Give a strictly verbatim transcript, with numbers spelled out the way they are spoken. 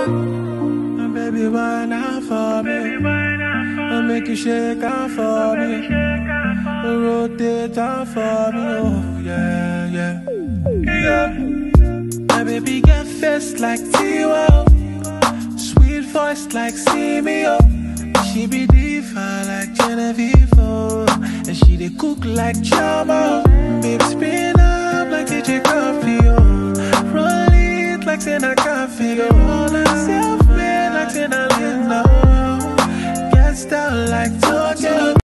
My baby, why not for me? I make you shake out for me. Rotate out for me. Oh, yeah, yeah. Yeah. My baby got face like T-Wow, sweet voice like Simio. She be diva like Genevieve, oh. And she dey cook like Chama. Baby spin up like D J Coffee, oh. Roll it like Sena Coffee, oh. Self-made like Sena Linda, oh. Get style like Tokyo.